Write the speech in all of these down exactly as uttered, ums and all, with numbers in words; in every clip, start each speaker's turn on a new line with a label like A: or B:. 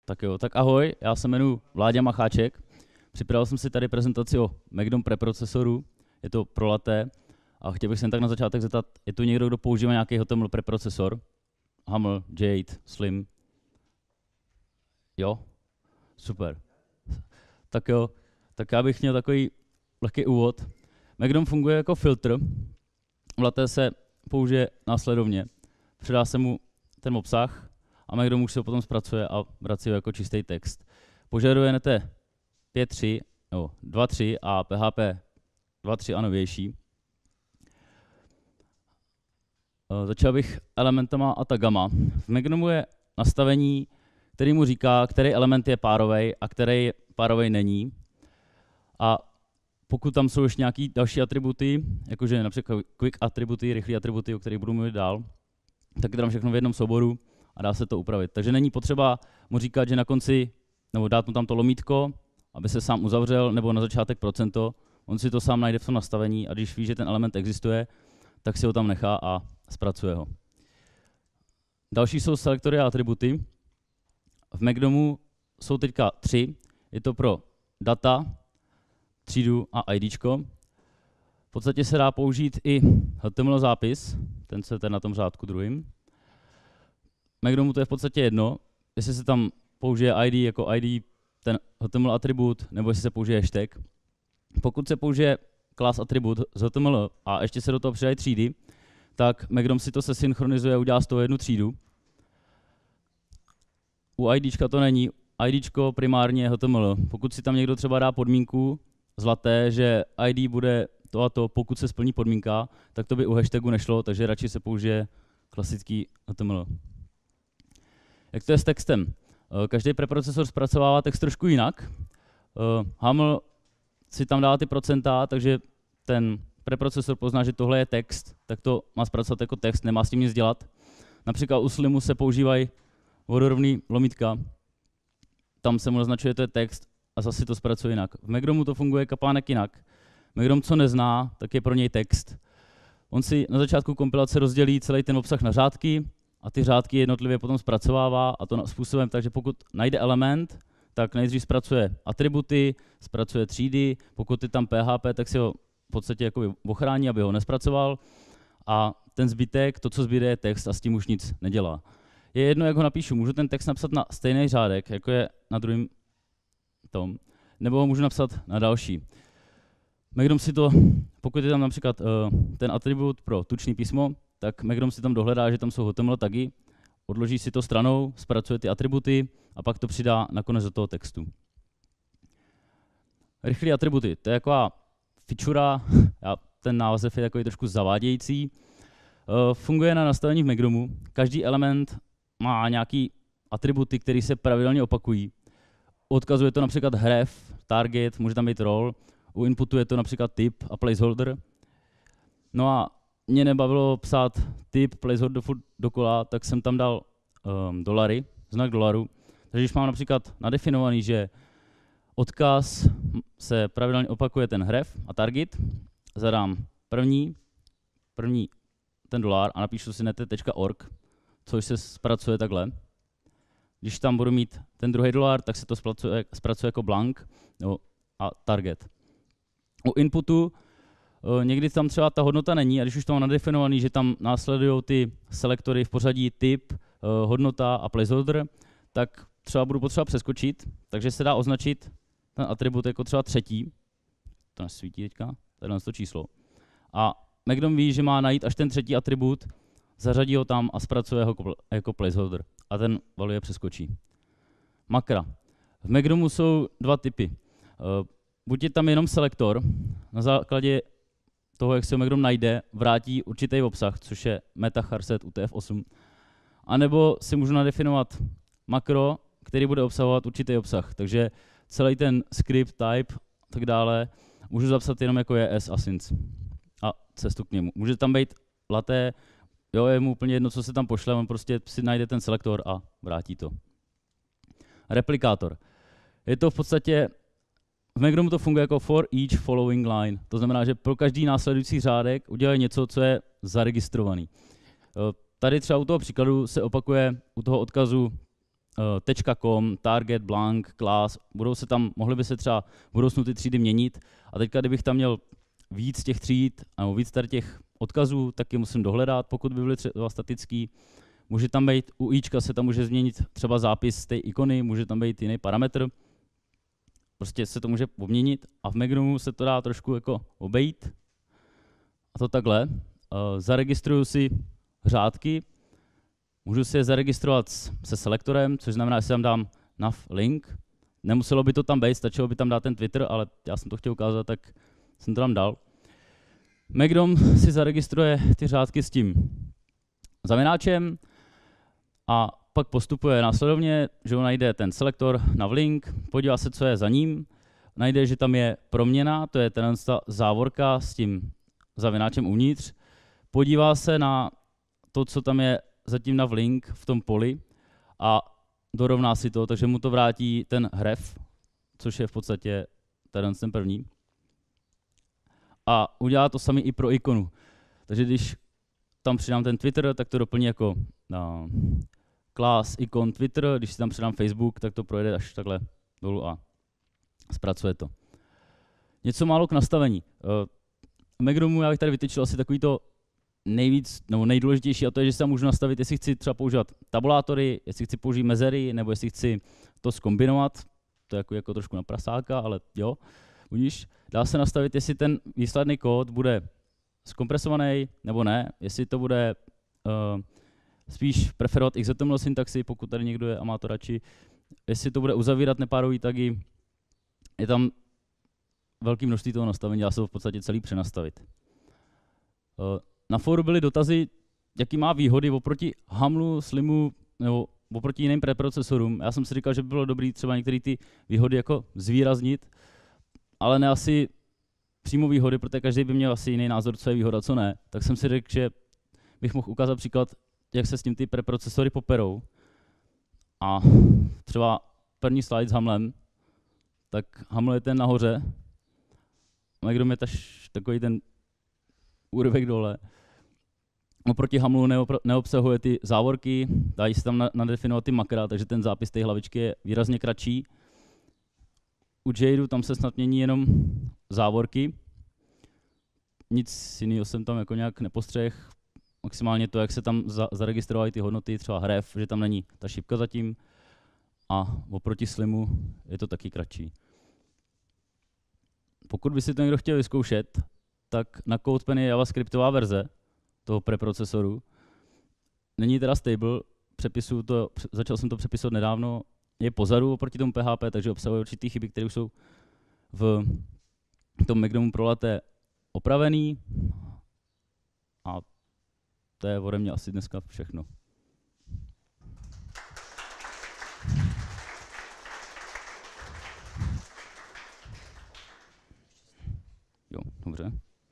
A: Tak jo, tak ahoj, já se jmenuji Vláďa Macháček. Připravil jsem si tady prezentaci o Magnum preprocesoru, je to pro latte. A chtěl bych se jen tak na začátek zeptat, je tu někdo, kdo používá nějaký H T M L preprocesor? Haml, Jade, Slim? Jo? Super. Tak jo, tak já bych měl takový lehký úvod. Magnum funguje jako filtr. V latte se použije následovně. Předá se mu ten obsah a Magnum už se ho potom zpracuje a vrací ho jako čistý text. Požadujete pět tři, no, dva tři a P H P dva tři a novější. Začal bych elementama a tagama. V Magnumu je nastavení, který mu říká, který element je párovej a který párovej není. A pokud tam jsou ještě nějaké další atributy, jakože například quick atributy, rychlé atributy, o kterých budu mluvit dál, tak je tam všechno v jednom souboru a dá se to upravit. Takže není potřeba mu říkat, že na konci, nebo dát mu tam to lomítko, aby se sám uzavřel, nebo na začátek procento. On si to sám najde v tom nastavení a když ví, že ten element existuje, tak si ho tam nechá a zpracuje ho. Další jsou selektory a atributy. V Magnumu jsou teďka tři. Je to pro data, třídu a IDčko. V podstatě se dá použít i H T M L zápis, ten se ten na tom řádku druhým. V Magnumu to je v podstatě jedno, jestli se tam použije I D jako I D, ten H T M L atribut, nebo jestli se použije hashtag. Pokud se použije class atribut z H T M L a ještě se do toho přidají třídy, tak Magnum si to sesynchronizuje a udělá z toho jednu třídu. U IDčka to není. IDčko primárně je H T M L. Pokud si tam někdo třeba dá podmínku zlaté, že I D bude to a to, pokud se splní podmínka, tak to by u hashtagu nešlo, takže radši se použije klasický H T M L. Jak to je s textem? Každý preprocesor zpracovává text trošku jinak. Haml si tam dá ty procenta, takže ten preprocesor pozná, že tohle je text, tak to má zpracovat jako text, nemá s tím nic dělat. Například u Slimu se používají vodorovný lomítka, tam se mu označuje, to je text a zase to zpracuje jinak. V Magnumu to funguje kapánek jinak. Magnum, co nezná, tak je pro něj text. On si na začátku kompilace rozdělí celý ten obsah na řádky a ty řádky jednotlivě potom zpracovává a to způsobem, takže pokud najde element, tak nejdřív zpracuje atributy, zpracuje třídy, pokud je tam P H P, tak si ho v podstatě jakoby ochrání, aby ho nespracoval a ten zbytek, to, co zbyde, je text a s tím už nic nedělá. Je jedno, jak ho napíšu, můžu ten text napsat na stejný řádek, jako je na druhém tom, nebo ho můžu napsat na další. Magnum si to, pokud je tam například uh, ten atribut pro tučný písmo, tak Magnum si tam dohledá, že tam jsou H T M L tagy, odloží si to stranou, zpracuje ty atributy a pak to přidá nakonec do toho textu. Rychlé atributy, to je taková feature, ten název je takový trošku zavádějící. Funguje na nastavení v Magnumu. Každý element má nějaký atributy, které se pravidelně opakují. Odkazuje to například href, target, může tam být role. U inputu je to například typ a placeholder. No a mě nebavilo psát typ, placeholder furt dokola, tak jsem tam dal um, dolary, znak dolaru. Takže když mám například nadefinovaný, že odkaz se pravidelně opakuje ten href a target, zadám první, první ten dolar a napíšu si nete tečka org, což se zpracuje takhle. Když tam budu mít ten druhý dolar, tak se to zpracuje, zpracuje jako blank no, a target. U inputu uh, někdy tam třeba ta hodnota není a když už to mám nadefinovaný, že tam následují ty selektory v pořadí typ, uh, hodnota a placeholder, tak třeba budu potřeba přeskočit, takže se dá označit ten atribut jako třeba třetí, to nesvítí teďka, tady je to číslo. A Magnum ví, že má najít až ten třetí atribut, zařadí ho tam a zpracuje ho jako placeholder a ten value přeskočí. Makra. V Magnumu jsou dva typy. Uh, buď je tam jenom selektor, na základě toho, jak se Magnum najde, vrátí určitý obsah, což je meta charset U T F osm, anebo si můžu nadefinovat makro, který bude obsahovat určitý obsah. Takže celý ten script, type a tak dále můžu zapsat jenom jako je s async a cestu k němu. Může tam být latte, jo, je mu úplně jedno, co se tam pošle, on prostě si najde ten selektor a vrátí to. Replikátor. Je to v podstatě, v Magnumu to funguje jako for each following line. To znamená, že pro každý následující řádek udělají něco, co je zaregistrovaný. Tady třeba u toho příkladu se opakuje u toho odkazu .com, target, blank, class, budou se tam, mohly by se třeba v budoucnu ty třídy měnit. A teďka, kdybych tam měl víc těch tříd, nebo víc tady těch odkazů, tak je musím dohledat, pokud by byly třeba statický. Může tam být, u ička se tam může změnit třeba zápis té ikony, může tam být jiný parametr. Prostě se to může obměnit a v Magnomu se to dá trošku jako obejít. A to takhle. Uh, zaregistruju si řádky, můžu si je zaregistrovat se selektorem, což znamená, že si tam dám nav link. Nemuselo by to tam být, stačilo by tam dát ten Twitter, ale já jsem to chtěl ukázat, tak jsem to tam dal. Magnom si zaregistruje ty řádky s tím zavináčem a pak postupuje následovně, že on najde ten selektor nav link, podívá se, co je za ním, najde, že tam je proměna, to je ta závorka s tím zavináčem uvnitř, podívá se na to, co tam je zatím nav link v tom poli a dorovná si to, takže mu to vrátí ten href, což je v podstatě ten první. A udělá to sami i pro ikonu. Takže když tam přidám ten Twitter, tak to doplní jako no, class, ikon, Twitter. Když si tam přidám Facebook, tak to projede až takhle dolů a zpracuje to. Něco málo k nastavení. V Magnomu já bych tady vytyčil asi takový to nejvíc, nebo nejdůležitější, a to je, že si tam můžu nastavit, jestli chci třeba používat tabulátory, jestli chci použít mezery, nebo jestli chci to zkombinovat. To je jako, jako trošku na prasáka, ale jo. Budíš, dá se nastavit, jestli ten výsledný kód bude zkompresovaný nebo ne, jestli to bude uh, spíš preferovat X M L syntaxi, pokud tady někdo je a má to radši, jestli to bude uzavírat nepárový tagy. Je tam velké množství toho nastavení, dá se to v podstatě celý přenastavit. Uh, na fóru byly dotazy, jaký má výhody oproti Hamlu, Slimu nebo oproti jiným preprocesorům. Já jsem si říkal, že by bylo dobré třeba některé ty výhody jako zvýraznit, ale ne asi přímo výhody, protože každý by měl asi jiný názor, co je výhoda, co ne. Tak jsem si řekl, že bych mohl ukázat příklad, jak se s tím ty preprocesory poperou. A třeba první slide s Hamlem, tak Haml je ten nahoře, Magnom je taž takový ten úryvek dole. Oproti Hamlu neobsahuje ty závorky, dají se tam nadefinovat ty makra, takže ten zápis té hlavičky je výrazně kratší. U Jadu tam se snad mění jenom závorky. Nic jiného jsem tam jako nějak nepostřehl. Maximálně to, jak se tam za, zaregistrovaly ty hodnoty, třeba href, že tam není ta šipka zatím. A oproti Slimu je to taky kratší. Pokud by si to někdo chtěl vyzkoušet, tak na CodePen je javascriptová verze toho preprocesoru. Není teda stable, přepisuju to, začal jsem to přepisovat nedávno, je pozadu oproti tomu P H P, takže obsahuje určitý chyby, které už jsou v tom Magnomu prolaté opravený. A to je ode mě asi dneska všechno. Jo, dobře.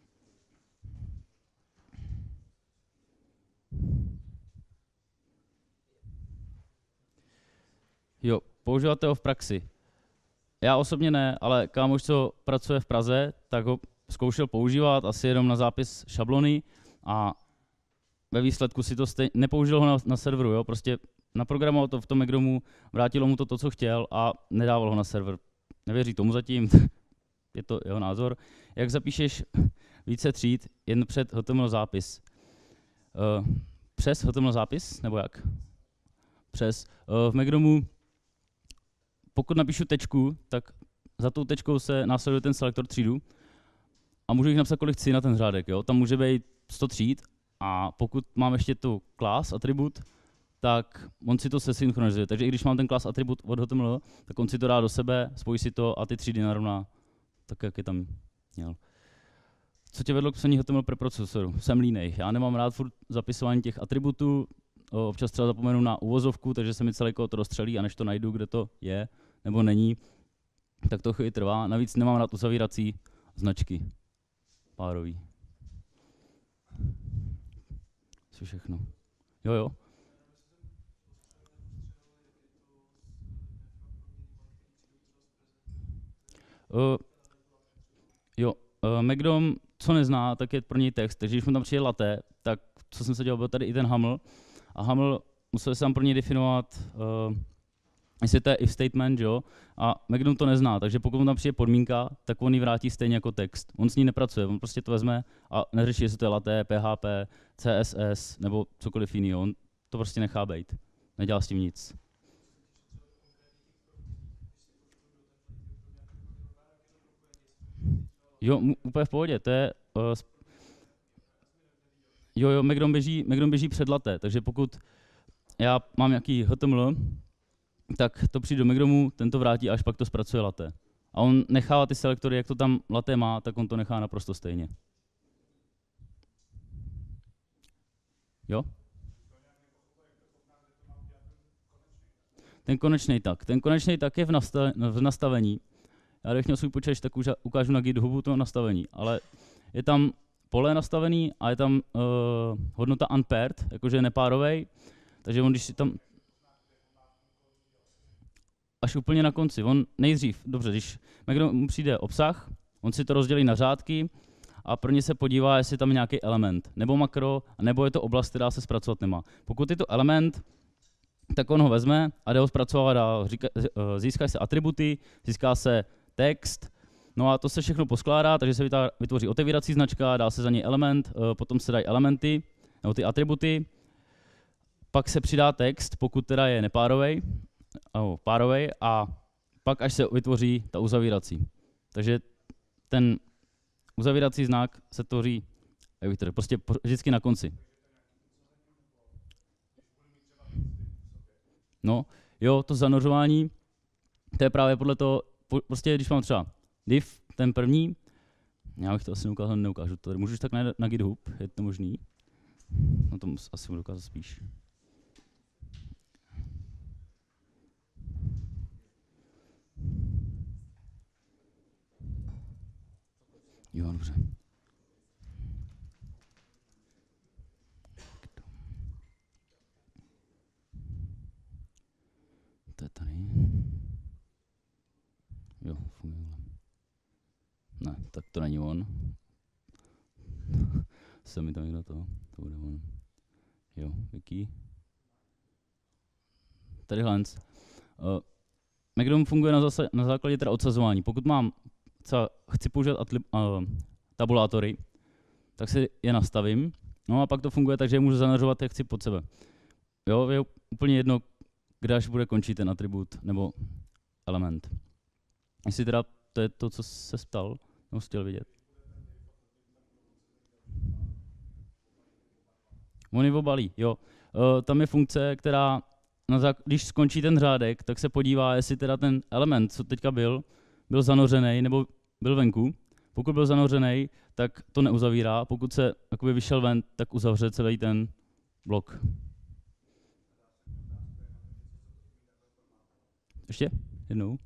A: Jo, používáte ho v praxi. Já osobně ne, ale kámoš, co pracuje v Praze, tak ho zkoušel používat asi jenom na zápis šablony a ve výsledku si to stejně, nepoužil ho na, na serveru, jo, prostě naprogramoval to v tom Magnomu, vrátilo mu to to, co chtěl a nedával ho na server. Nevěří tomu zatím, je to jeho názor. Jak zapíšeš více tříd jen před H T M L zápis? Uh, přes H T M L zápis, nebo jak? Přes. Uh, v Magnomu, pokud napíšu tečku, tak za tou tečkou se následuje ten selektor třídu a můžu jich napsat, kolik chci na ten řádek. Jo? Tam může být sto tříd a pokud mám ještě tu class atribut, tak on si to sesynchronizuje. Takže i když mám ten class atribut od H T M L, tak on si to dá do sebe, spojí si to a ty třídy narovná tak, jak je tam měl. Co tě vedlo k psaní H T M L preprocesoru? Jsem línej. Já nemám rád furt zapisování těch atributů, občas třeba zapomenu na uvozovku, takže se mi celý kód rozstřelí a než to najdu, kde to je nebo není, tak to chvíli trvá. Navíc nemám rád uzavírací značky párový. Co všechno? Jo, jo. Uh, jo, uh, Magnom, co nezná, tak je pro něj text, takže když mu tam přijde latte, tak co jsem se dělal, byl tady i ten Haml. A Haml musel se tam pro něj definovat uh, jestli to je if statement, jo, a Magnum to nezná, takže pokud mu tam přijde podmínka, tak on ji vrátí stejně jako text. On s ní nepracuje, on prostě to vezme a neřeší, jestli to je latte, P H P, C S S nebo cokoliv jiného. On to prostě nechá bejt. Nedělá s tím nic. Jo, úplně v pohodě, to je... Uh, jo, jo, Magnum běží, Magnum běží před latte, takže pokud já mám nějaký H T M L, tak to přijde do Magnumu, ten to vrátí, až pak to zpracuje latte. A on nechává ty selektory, jak to tam latte má, tak on to nechá naprosto stejně. Jo? Ten konečný tak. Ten konečný tak je v, nastav v nastavení. Já bych měl svůj počítač, tak už ukážu na GitHubu to nastavení, ale je tam pole nastavený a je tam uh, hodnota unpaired, jakože nepárovej, takže on když si tam až úplně na konci, on nejdřív, dobře, když mu přijde obsah, on si to rozdělí na řádky a pro ně se podívá, jestli tam je nějaký element, nebo makro, nebo je to oblast, která se zpracovat nemá. Pokud je to element, tak on ho vezme a jde ho zpracovat dál. Získá se atributy, získá se text, no a to se všechno poskládá, takže se vytvoří otevírací značka, dá se za něj element, potom se dají elementy, nebo ty atributy, pak se přidá text, pokud teda je nepárovej, oh, párovej, a pak až se vytvoří ta uzavírací. Takže ten uzavírací znak se tvoří, jak bych to řekl, prostě vždycky na konci. No, jo, to zanořování, to je právě podle toho, prostě když mám třeba div, ten první, já bych to asi neukázal, neukážu to, můžeš tak najít na GitHub, je to možný? No to asi budu ukázat spíš. Jo, dobře. To je tady. Jo, funguje. Ne, tak to není on. Se mi tam někdo to, to bude on. Jo, jaký? Tady Lens. Uh, Magnum funguje na, zase, na základě teda odsazování. Pokud mám, třeba chci používat atli, uh, tabulátory, tak si je nastavím. No a pak to funguje tak, že je můžu zanařovat, jak chci pod sebe. Jo, je úplně jedno, kde až bude končit ten atribut nebo element. Jestli teda to je to, co se ptal, nebo chtěl vidět. On je obalí, jo. Uh, tam je funkce, která, na zák- když skončí ten řádek, tak se podívá, jestli teda ten element, co teďka byl, byl zanořený nebo byl venku. Pokud byl zanořený, tak to neuzavírá. Pokud se jakoby vyšel ven, tak uzavře celý ten blok. Ještě? Jednou?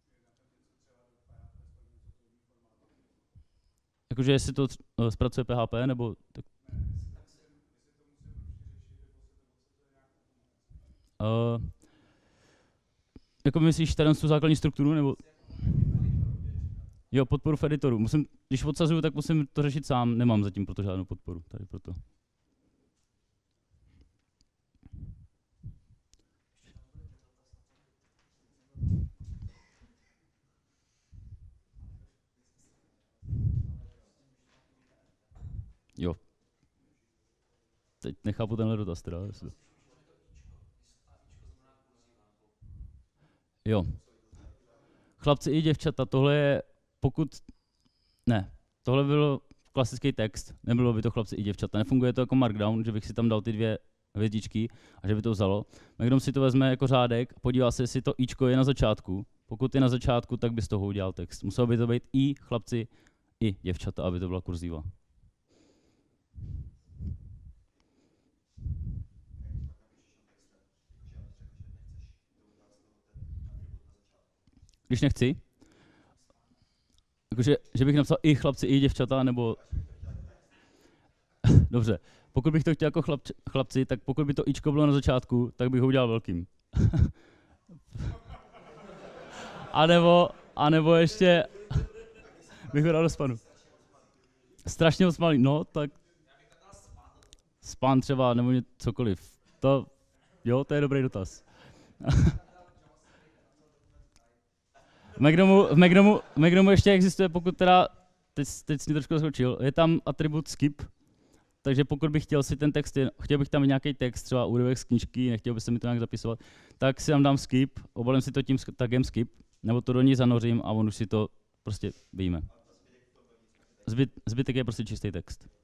A: Jakože jestli to uh, zpracuje P H P, nebo... Tak... Uh, jako myslíš tady tu základní strukturu, nebo... Jo, podporu v editoru. Musím, když odsazuju, tak musím to řešit sám. Nemám zatím proto žádnou podporu. Tady proto. Jo. Teď nechápu tenhle dotaz teda. Jo. Chlapci i děvčata, tohle je, pokud, ne, tohle bylo klasický text, nebylo by to chlapci i děvčata, nefunguje to jako markdown, že bych si tam dal ty dvě hvězdičky a že by to vzalo. Magnum si to vezme jako řádek, podívá se, jestli to ičko je na začátku, pokud je na začátku, tak by z toho udělal text. Muselo by to být i chlapci, i děvčata, aby to byla kurzíva. Když nechci, jakože, že bych napsal i chlapci, i děvčata, nebo... Dobře, pokud bych to chtěl jako chlapci, chlapci, tak pokud by to ičko bylo na začátku, tak bych ho udělal velkým. a, nebo, a nebo ještě bych ho dal do spanu. Strašně moc malý, no, tak... Span třeba, nebo cokoliv. To, jo, to je dobrý dotaz. V Magnomu, v Magnomu, v Magnomu ještě existuje, pokud teda, teď, teď jsi mě trošku zaskočil, je tam atribut skip, takže pokud bych chtěl si ten text, chtěl bych tam nějaký text, třeba úryvek z knížky, nechtěl bych se mi to nějak zapisovat, tak si tam dám skip, obalím si to tím tagem skip, nebo to do ní zanořím a on už si to prostě vyjme. Zbyt, zbytek je prostě čistý text.